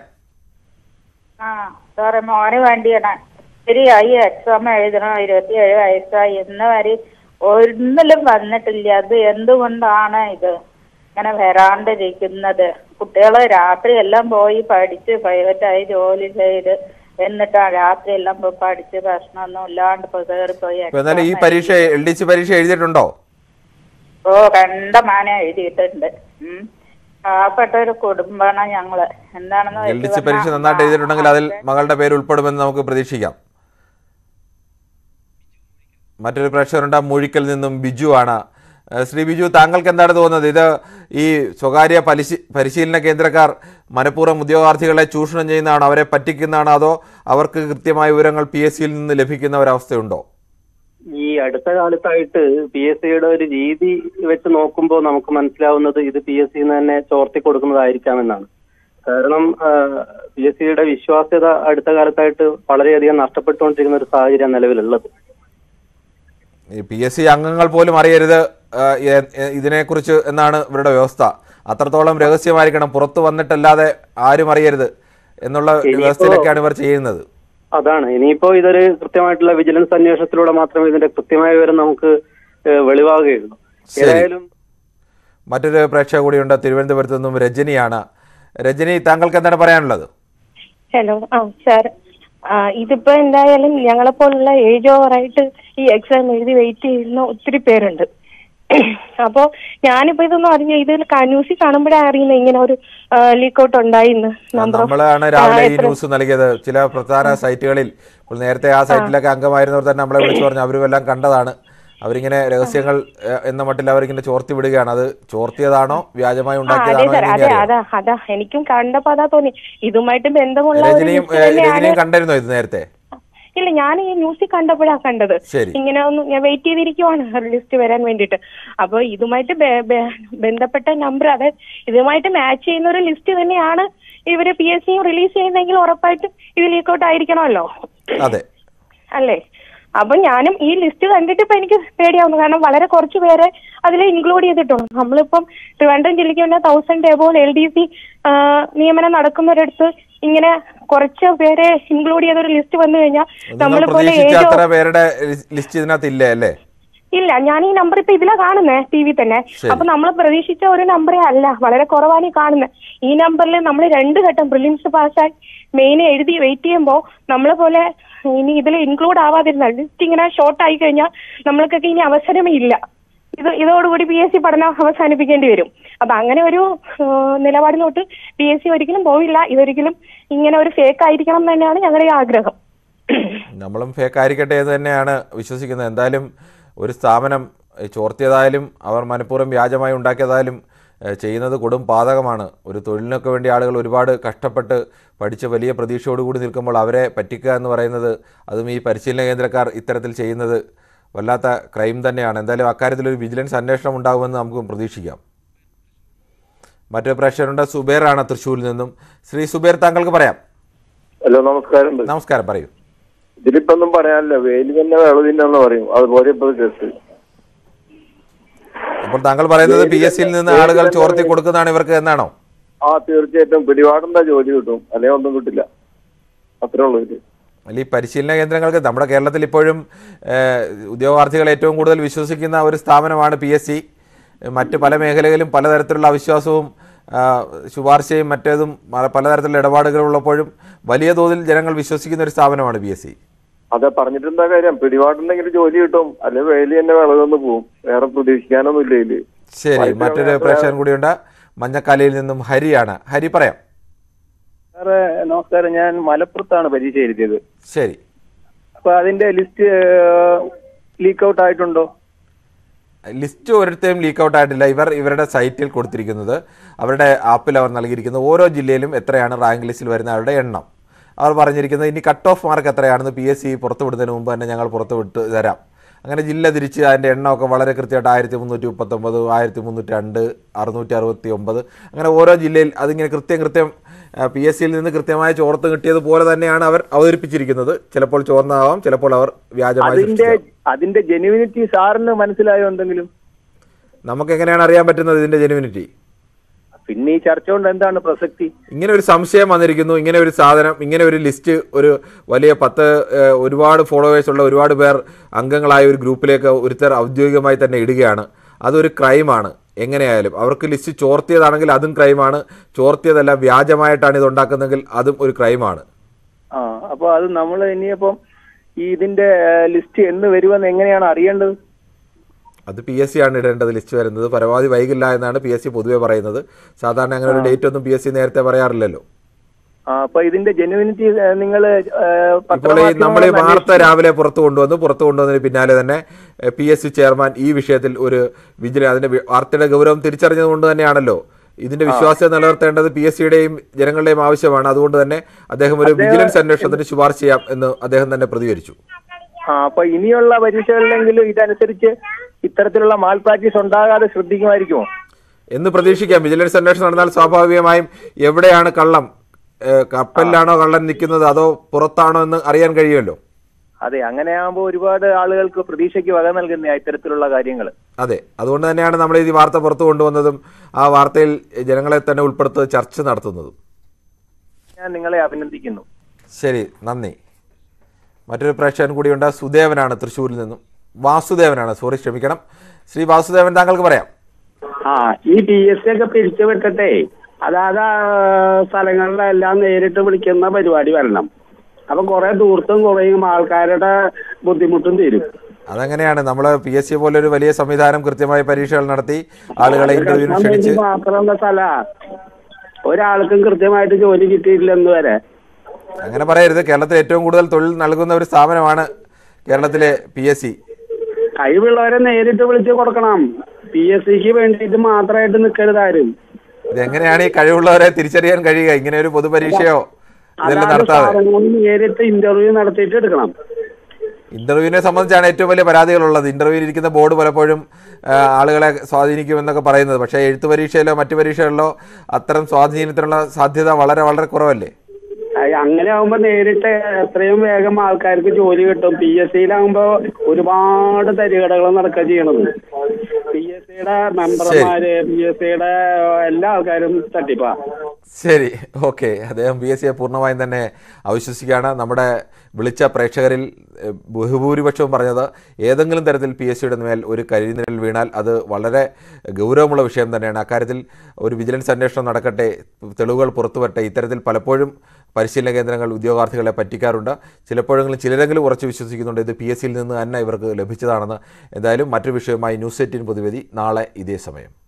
ആ സാറേ, മോന് വേണ്ടിയാണ്. ശരിയായി എക്സാം എഴുതണം, ഇരുപത്തിയേഴ് വയസ്സായി, ഇന്ന് വരെ ഒന്നിലും വന്നിട്ടില്ല. അത് എന്തുകൊണ്ടാണ് ഇത് ഇങ്ങനെ വരാണ്ടിരിക്കുന്നത്? കുട്ടികള് രാത്രി എല്ലാം പോയി പഠിച്ച് പ്രൈവറ്റായി ജോലി ചെയ്ത് എന്നിട്ടാ രാത്രി എല്ലാം പോയി പഠിച്ച് പ്രശ്നമൊന്നും ഇല്ലാണ്ട് കയറി പോയി.
ഈ പരീക്ഷ എൽ ഡി സി പരീക്ഷ എഴുതിയിട്ടുണ്ടോ?
ഓ, കണ്ട മാന എഴുതിയിട്ടുണ്ട്. ഉം പാവപ്പെട്ട ഒരു കുടുംബമാണ് ഞങ്ങള്. എന്താണെന്ന്
എൽ ഡി സി പരീക്ഷ നന്നായിട്ട് എഴുതിയിട്ടുണ്ടെങ്കിൽ അതിൽ മകളുടെ പേര് ഉൾപ്പെടുമെന്ന് നമുക്ക് പ്രതീക്ഷിക്കാം. മറ്റൊരു പ്രേക്ഷകരുണ്ട്, മൂഴിക്കൽ നിന്നും ബിജു ആണ്. ശ്രീ ബിജു, താങ്കൾക്ക് എന്താണ് തോന്നുന്നത്? ഇത് ഈ സ്വകാര്യ പരിശീ പരിശീലന കേന്ദ്രക്കാർ മനഃപൂർവ്വം ഉദ്യോഗാർത്ഥികളെ ചൂഷണം ചെയ്യുന്നതാണോ, അവരെ പറ്റിക്കുന്നതാണോ, അതോ അവർക്ക് കൃത്യമായ വിവരങ്ങൾ പി എസ് സിയിൽ നിന്ന് ലഭിക്കുന്ന ഒരവസ്ഥയുണ്ടോ?
ഈ അടുത്ത കാലത്തായിട്ട് പി എസ് സിയുടെ ഒരു രീതി വെച്ച് നോക്കുമ്പോൾ നമുക്ക് മനസ്സിലാവുന്നത് ഇത് പി എസ് സിന്ന് തന്നെ ചോർത്തി കൊടുക്കുന്നതായിരിക്കാമെന്നാണ്. കാരണം പി എസ് സിയുടെ വിശ്വാസ്യത അടുത്ത കാലത്തായിട്ട് വളരെയധികം നഷ്ടപ്പെട്ടുകൊണ്ടിരിക്കുന്ന ഒരു സാഹചര്യം നിലവിലുള്ളത്.
പി എസ് സി അംഗങ്ങൾ പോലും അറിയരുത് ഇതിനെക്കുറിച്ച് എന്നാണ് ഇവരുടെ വ്യവസ്ഥ. അത്രത്തോളം രഹസ്യമായിരിക്കണം, പുറത്തു വന്നിട്ടല്ലാതെ ആരും അറിയരുത് എന്നുള്ള വ്യവസ്ഥയിലൊക്കെയാണ് ഇവർ ചെയ്യുന്നത്.
അതാണ്. ഇനിയിപ്പോ ഇതൊരു കൃത്യമായിട്ടുള്ള വിജിലൻസ് അന്വേഷണത്തിലൂടെ മാത്രമേ ഇതിന്റെ കൃത്യമായ വിവരം നമുക്ക് വെളിവാകുകയുള്ളൂ. ഏതായാലും
മറ്റൊരു പ്രേക്ഷക കൂടിയുണ്ട്, തിരുവനന്തപുരത്ത് നിന്നും രജനിയാണ്. രജനി, താങ്കൾക്ക് എന്താണ് പറയാനുള്ളത്?
ഹലോ. ആ സാർ, ഇതിപ്പോ എന്തായാലും ഞങ്ങളെ പോലുള്ള ഏജ് ഓവറായിട്ട് ഈ എക്സാം എഴുതി വെയിറ്റ് ചെയ്യുന്ന ഒത്തിരി പേരുണ്ട്. അപ്പോ ഞാനിപ്പോ ഇതൊന്നും അറിഞ്ഞ ഇതിൽ ന്യൂസിൽ കാണുമ്പോഴേ അറിയുന്നത് ഇങ്ങനെ ഒരു ലീക്ക് ഔട്ട് ഉണ്ടായിന്ന്.
നമ്മളാണ് രാവിലെ ഈ ന്യൂസ് നൽകിയത്. ചില പ്രധാന സൈറ്റുകളിൽ നേരത്തെ ആ സൈറ്റിലൊക്കെ അംഗമായിരുന്നവർ തന്നെ നമ്മളെ വിളിച്ചു പറഞ്ഞു അവരും എല്ലാം കണ്ടതാണ്. അവരിങ്ങനെ രഹസ്യങ്ങൾ എന്ന മട്ടിൽ അവരിങ്ങനെ ചോർത്തി വിടുകയാണ്. അത് ചോർത്തിയതാണോ വ്യാജമായി ഉണ്ടാക്കിയതാണോ?
അതാ അതാ എനിക്കും കണ്ടപ്പോ അതാ തോന്നി. ഇതുമായിട്ട് ബന്ധമുള്ള
കണ്ടായിരുന്നോ ഇത് നേരത്തെ?
ഇല്ല, ഞാൻ ഈ ന്യൂസിൽ കണ്ടപ്പോഴാണ് കണ്ടത്. ഇങ്ങനെ ഒന്ന് ഞാൻ വെയിറ്റ് ചെയ്തിരിക്കുവാണ് ലിസ്റ്റ് വരാൻ വേണ്ടിയിട്ട്. അപ്പൊ ഇതുമായിട്ട് ബന്ധപ്പെട്ട നമ്പർ, അതായത് ഇതുമായിട്ട് മാച്ച് ചെയ്യുന്ന ഒരു ലിസ്റ്റ് തന്നെയാണ് ഇവര് പി എസ് സി റിലീസ് ചെയ്യുന്നെങ്കിൽ ഉറപ്പായിട്ടും ഇത് ലീക്കൗട്ട് ആയിരിക്കണമല്ലോ, അല്ലേ? അപ്പൊ ഞാനും ഈ ലിസ്റ്റ് കണ്ടിട്ട് ഇപ്പൊ എനിക്ക് പേടിയാവുന്നു. കാരണം വളരെ കുറച്ച് പേരെ അതിൽ ഇൻക്ലൂഡ് ചെയ്തിട്ടുള്ളൂ. നമ്മളിപ്പം ട്രിവാൻഡ്രം ജില്ലയ്ക്ക് തന്നെ thousand above L D C നിയമനം നടക്കുന്നവരടുത്ത് ഇങ്ങനെ കുറച്ച് പേരെ ഇൻക്ലൂഡ് ചെയ്തൊരു ലിസ്റ്റ് വന്നു കഴിഞ്ഞാൽ നമ്മളിപ്പോലെ ഇല്ല. ഞാൻ ഈ നമ്പർ ഇപ്പൊ ഇതിലാ കാണുന്നേ, ടി വി തന്നെ. അപ്പൊ നമ്മൾ പ്രതീക്ഷിച്ച ഒരു നമ്പറേ അല്ല, വളരെ കുറവാണ് ഈ കാണുന്നത്. ഈ നമ്പറിൽ നമ്മൾ രണ്ട് ഘട്ടം പ്രിലിംസ് പാസ്സായി മെയിൻ എഴുതി വെയിറ്റ് ചെയ്യുമ്പോൾ നമ്മളെ പോലെ ഇനി ഇതിൽ ഇൻക്ലൂഡ് ആവാതിരുന്നാൽ ലിസ്റ്റ് ഇങ്ങനെ ഷോർട്ട് ആയി കഴിഞ്ഞാൽ നമ്മൾക്കൊക്കെ ഇനി അവസരമേ ഇല്ല. ഇത് ഇതോടുകൂടി പി എസ് സി പഠനം അവസാനിപ്പിക്കേണ്ടി വരും. അപ്പൊ അങ്ങനെ ഒരു നിലപാടിലോട്ട് പി എസ് സി ഒരിക്കലും പോവില്ല. ഇതൊരിക്കലും ഇങ്ങനെ ഒരു ഫേക്ക് ആയിരിക്കണം എന്ന് തന്നെയാണ് ഞങ്ങളുടെ ആഗ്രഹം.
നമ്മളും ഫേക്ക് ആയിരിക്കട്ടെ എന്ന് തന്നെയാണ് വിശ്വസിക്കുന്നത്. എന്തായാലും ഒരു സ്ഥാപനം ചോർത്തിയതായാലും അവർ മനഃപൂർവ്വം വ്യാജമായി ഉണ്ടാക്കിയതായാലും ചെയ്യുന്നത് കൊടും പാതകമാണ്. ഒരു തൊഴിലിനൊക്കെ വേണ്ടി ആളുകൾ ഒരുപാട് കഷ്ടപ്പെട്ട് പഠിച്ച് വലിയ പ്രതീക്ഷയോടുകൂടി നിൽക്കുമ്പോൾ അവരെ പറ്റിക്കുക എന്ന് പറയുന്നത്, അതും ഈ പരിശീലന കേന്ദ്രക്കാർ ഇത്തരത്തിൽ ചെയ്യുന്നത് വല്ലാത്ത ക്രൈം തന്നെയാണ്. എന്തായാലും അക്കാര്യത്തിലൊരു വിജിലൻസ് അന്വേഷണം ഉണ്ടാകുമെന്ന് നമുക്ക് പ്രതീക്ഷിക്കാം. മറ്റൊരു പ്രേക്ഷകരുണ്ട്, സുബേറാണ് തൃശ്ശൂരിൽ നിന്നും. ശ്രീ സുബേർ, താങ്കൾക്ക് പറയാം.
ഹലോ, നമസ്കാരം.
നമസ്കാരം, പറയൂ.
ഇതിലിപ്പൊന്നും പറയാനില്ല, വേലി തന്നെ വെള്ളതിന്നെന്ന് പറയും, അതുപോലെ ഇപ്പോൾ കേസ്.
അപ്പോൾ താങ്കൾ പറയുന്നത് പി എസ് സിയിൽ നിന്ന് ആളുകൾ ചോർത്തി കൊടുക്കുന്നതാണ് ഇവർക്ക് എന്നാണോ?
ആ, തീർച്ചയായിട്ടും. പിടിപാടുണ്ട ജോലി കിട്ടും, അല്ലെങ്കിൽ ഒന്നും കിട്ടില്ല, അത്രേ ഉള്ളൂ ഇത്.
അല്ല, ഈ പരിശീലന കേന്ദ്രങ്ങൾക്ക് നമ്മുടെ കേരളത്തിൽ ഇപ്പോഴും ഉദ്യോഗാർത്ഥികൾ ഏറ്റവും കൂടുതൽ വിശ്വസിക്കുന്ന ഒരു സ്ഥാപനമാണ് പി എസ് സി. മറ്റ് പല മേഖലകളിലും പലതരത്തിലുള്ള അവിശ്വാസവും ശുപാർശയും മറ്റേതും പലതരത്തിലുള്ള ഇടപാടുകളുള്ളപ്പോഴും വലിയ തോതിൽ ജനങ്ങൾ വിശ്വസിക്കുന്ന ഒരു സ്ഥാപനമാണ് പി എസ് സി.
അതെ, പറഞ്ഞിട്ടെന്താ കാര്യം? പിടിപാടുണ്ടെങ്കിൽ ജോലി കിട്ടും, അല്ലെങ്കിൽ വേലി തന്നെ വിളവെന്ന് പോവും, വേറെ പ്രതീക്ഷിക്കാനൊന്നും ഇല്ല ഇതില്.
ശരി, മറ്റൊരു പ്രേക്ഷകൻ കൂടിയുണ്ട്, മഞ്ഞക്കാലയിൽ നിന്നും ഹരിയാണ്. ഹരി, പറയാം.
സാറേ നമസ്കാരം, ഞാൻ മലപ്പുറത്താണ് പരീക്ഷ എഴുതിയത്.
ശരി.
അപ്പൊ അതിന്റെ ലിസ്റ്റ് ലീക്ക് ഔട്ട് ആയിട്ടുണ്ടോ?
ലിസ്റ്റ് ഒരിടത്തേയും ലീക്ക് ഔട്ട് ആയിട്ടില്ല. ഇവർ ഇവരുടെ സൈറ്റിൽ കൊടുത്തിരിക്കുന്നത്, അവരുടെ ആപ്പിൽ അവർ നൽകിയിരിക്കുന്നത് ഓരോ ജില്ലയിലും എത്രയാണ് റാങ്ക് ലിസ്റ്റിൽ വരുന്ന അവരുടെ എണ്ണം. അവർ പറഞ്ഞിരിക്കുന്നത് ഇനി കട്ട് ഓഫ് മാർക്ക് എത്രയാണെന്ന് പി എസ് സി പുറത്തുവിടുന്നതിന് മുമ്പ് തന്നെ ഞങ്ങൾ പുറത്തുവിട്ട് തരാം. അങ്ങനെ ജില്ല തിരിച്ച് അതിൻ്റെ എണ്ണമൊക്കെ വളരെ കൃത്യമായിട്ട് ആയിരത്തി മുന്നൂറ്റി മുപ്പത്തൊമ്പത്, ആയിരത്തി മുന്നൂറ്റി രണ്ട്, അറുന്നൂറ്റി അറുപത്തി ഒമ്പത്, അങ്ങനെ ഓരോ ജില്ലയിൽ അതിങ്ങനെ കൃത്യം കൃത്യം പി എസ് സിയിൽ നിന്ന് കൃത്യമായ ചോർത്ത് കിട്ടിയതുപോലെ തന്നെയാണ് അവർ അവതരിപ്പിച്ചിരിക്കുന്നത്. ചിലപ്പോൾ ചോർന്നാവാം, ചിലപ്പോൾ അവർ വ്യാജമായി.
അതിന്റെ ജെനുവിനിറ്റി സാറിന് മനസ്സിലായോ എന്തെങ്കിലും?
നമുക്ക് എങ്ങനെയാണ് അറിയാൻ പറ്റുന്നത് ഇതിന്റെ ജെനുവിനിറ്റി?
പിന്നെ ഈ ചർച്ച കൊണ്ട് എന്താണ് പ്രസക്തി?
ഇങ്ങനെ ഒരു സംശയം വന്നിരിക്കുന്നു, ഇങ്ങനെ ഒരു സാധനം, ഇങ്ങനെ ഒരു ലിസ്റ്റ്, ഒരു വലിയ പത്ത് ഒരുപാട് ഫോളോവേഴ്സ് ഉള്ള ഒരുപാട് പേർ അംഗങ്ങളായ ഒരു ഗ്രൂപ്പിലേക്ക് ഒരുത്തർ ഔദ്യോഗികമായി തന്നെ ഇടുകയാണ്. അതൊരു ക്രൈമാണ്. എങ്ങനെയായാലും അവർക്ക് ലിസ്റ്റ് ചോർത്തിയതാണെങ്കിൽ അതും ക്രൈമാണ്, ചോർത്തിയതല്ല വ്യാജമായിട്ടാണ് ഇത് ഉണ്ടാക്കുന്നതെങ്കിൽ അതും ഒരു ക്രൈമാണ്.
ആ, അപ്പൊ അത് നമ്മൾ ഇനിയിപ്പം ഈ ഇതിന്റെ ലിസ്റ്റ് എന്ന് വരുമെന്ന് എങ്ങനെയാണ് അറിയേണ്ടത്?
അത് പി എസ് സി ആണ് ഇടേണ്ടത് ലിസ്റ്റ് വരുന്നത്. പരമാവധി വൈകില്ല എന്നാണ് പി എസ് സി പൊതുവെ പറയുന്നത്. സാധാരണ അങ്ങനെ ഒരു ഡേറ്റ് ഒന്നും പി എസ് സി നേരത്തെ പറയാറില്ലല്ലോ.
അപ്പൊ ഇതിന്റെ ജെനുവിനിറ്റി നിങ്ങൾ
ഇപ്പോൾ ഈ നമ്മൾ ഈ വാർത്ത രാവിലെ പുറത്തു കൊണ്ടുവന്നു പുറത്തു കൊണ്ടുവന്നതിന് പിന്നാലെ തന്നെ പി എസ് സി ചെയർമാൻ ഈ വിഷയത്തിൽ ഒരു വിജിലൻസ്, അതിന്റെ വാർത്തയുടെ ഗൗരവം തിരിച്ചറിഞ്ഞത് കൊണ്ട് തന്നെയാണല്ലോ ഇതിന്റെ വിശ്വാസ്യത നിലനിർത്തേണ്ടത് പി എസ് സിയുടെയും ജനങ്ങളുടെയും ആവശ്യമാണ്. അതുകൊണ്ട് തന്നെ അദ്ദേഹം ഒരു വിജിലൻസ് അന്വേഷണത്തിന് ശുപാർശ ചെയ്യാം എന്ന് അദ്ദേഹം തന്നെ പ്രതികരിച്ചു.
ആ, അപ്പൊ ഇനിയുള്ള പരീക്ഷകളിലെങ്കിലും ഇതനുസരിച്ച് ഇത്തരത്തിലുള്ള മാൽ പ്രാക്ടീസ് ഉണ്ടാകാതെ ശ്രദ്ധിക്കുമായിരിക്കുമോ
എന്ന് പ്രതീക്ഷിക്കാം. വിജിലൻസ് അന്വേഷണം നടന്നാൽ സ്വാഭാവികമായും എവിടെയാണ് കള്ളം, കപ്പലിലാണോ കള്ളൻ നിൽക്കുന്നത് അതോ പുറത്താണോ എന്ന് അറിയാൻ കഴിയുമല്ലോ.
അതെ, അങ്ങനെയാകുമ്പോൾ ഒരുപാട് ആളുകൾക്ക് പ്രതീക്ഷയ്ക്ക് വക നൽകുന്ന ഇത്തരത്തിലുള്ള കാര്യങ്ങൾ.
അതെ, അതുകൊണ്ട് തന്നെയാണ് നമ്മൾ ഈ വാർത്ത പുറത്തു കൊണ്ടുവന്നതും ആ വാർത്തയിൽ ജനങ്ങളെ തന്നെ ഉൾപ്പെടുത്തി ചർച്ച നടത്തുന്നതും.
ഞാൻ നിങ്ങളെ അഭിനന്ദിക്കുന്നു.
ശരി, നന്ദി. മറ്റൊരു പ്രേക്ഷകൻ കൂടിയുണ്ട്, സുദേവനാണ് തൃശ്ശൂരിൽ നിന്നും. വാസുദേവനാണ്, സോറി ക്ഷമിക്കണം. ശ്രീ വാസുദേവൻ, താങ്കൾക്ക് പറയാം.
ആ, ഈ പി എസ് സി ഒക്കെ പിരിച്ചു വിട്ടിട്ടേ അതായത് സ്ഥലങ്ങളിലെല്ലാം നേരിട്ട് വിളിക്കുന്ന പരിപാടി വരണം. അപ്പൊ കുറെ ദൂരത്തും കുറയും ആൾക്കാരുടെ ബുദ്ധിമുട്ടും തീരും.
അതെങ്ങനെയാണ്? നമ്മള് പി എസ് സി പോലെ ഒരു വലിയ സംവിധാനം കൃത്യമായ പരീക്ഷകൾ നടത്തി ആളുകളെ ഇന്റർവ്യൂവിന് ക്ഷണിച്ച്
മാത്രമുള്ള സ്ഥല ഒരാൾക്കും കൃത്യമായിട്ട് ജോലി കിട്ടിയിട്ടില്ലെന്ന് വരെ.
അങ്ങനെ പറയരുത്. കേരളത്തിൽ ഏറ്റവും കൂടുതൽ തൊഴിൽ നൽകുന്ന ഒരു സ്ഥാപനമാണ് കേരളത്തിലെ പി എസ് സി.
കഴിവുള്ളവരെ നേരിട്ട് വിളിച്ച് കൊടുക്കണം. പി എസ് സിക്ക് വേണ്ടിയിട്ട് മാത്രമായിട്ട് നിൽക്കരുത് ആരും.
ഇതെങ്ങനെയാണ് ഈ കഴിവുള്ളവരെ തിരിച്ചറിയാൻ കഴിയുക? ഇങ്ങനെ ഒരു പൊതുപരീക്ഷയോ ഇതെല്ലാം
അതായത്
നടത്താതെ
സ്ഥാപനങ്ങളിൽ നേരിട്ട് ഇന്റർവ്യൂ നടത്തിയിട്ട് എടുക്കണം.
ഇന്റർവ്യൂവിനെ സംബന്ധിച്ചാണ് ഏറ്റവും വലിയ പരാതികളുള്ളത്. ഇന്റർവ്യൂവിൽ ഇരിക്കുന്ന ബോർഡ് പലപ്പോഴും ആ, ആളുകളെ സ്വാധീനിക്കുമെന്നൊക്കെ പറയുന്നത്. പക്ഷേ എഴുത്ത് പരീക്ഷയിലോ മറ്റു പരീക്ഷകളിലോ അത്തരം സ്വാധീനത്തിനുള്ള സാധ്യത വളരെ വളരെ കുറവല്ലേ?
അയ് അങ്ങനെ ആകുമ്പോ നേരിട്ട് എത്രയും വേഗം ആൾക്കാർക്ക് ജോലി കിട്ടും. പി എസ് സിയിലാകുമ്പോ ഒരുപാട് തരികടകൾ നടക്കുക ചെയ്യണത്. പി എസ് സിയുടെ മെമ്പർമാര്, പി എസ് സിയുടെ എല്ലാ ആൾക്കാരും തട്ടിപ്പാ.
ശരി, ഓക്കെ. അദ്ദേഹം പി എസ് സിയെ പൂർണ്ണമായും തന്നെ അവിശ്വസിക്കുകയാണ്. നമ്മുടെ വിളിച്ച പ്രേക്ഷകരിൽ എഹ്, ബഹുഭൂരിപക്ഷവും പറഞ്ഞത് ഏതെങ്കിലും തരത്തിൽ പി എസ് സിയുടെ മേൽ ഒരു കരിനിഴൽ വീണാൽ അത് വളരെ ഗൗരവമുള്ള വിഷയം തന്നെയാണ്. അക്കാര്യത്തിൽ ഒരു വിജിലൻസ് അന്വേഷണം നടക്കട്ടെ, തെളിവുകൾ പുറത്തു വരട്ടെ. ഇത്തരത്തിൽ പലപ്പോഴും പരിശീലന കേന്ദ്രങ്ങൾ ഉദ്യോഗാർത്ഥികളെ പറ്റിക്കാറുണ്ട്. ചിലപ്പോഴെങ്കിലും ചിലരെങ്കിലും ഉറച്ചു വിശ്വസിക്കുന്നുണ്ട് ഇത് പി എസ് സിയിൽ നിന്ന് തന്നെ ഇവർക്ക് ലഭിച്ചതാണെന്ന്. എന്തായാലും മറ്റൊരു വിഷയമായി ന്യൂസ് എയ്റ്റീൻ പൊതുവേദി നാളെ ഇതേ സമയം.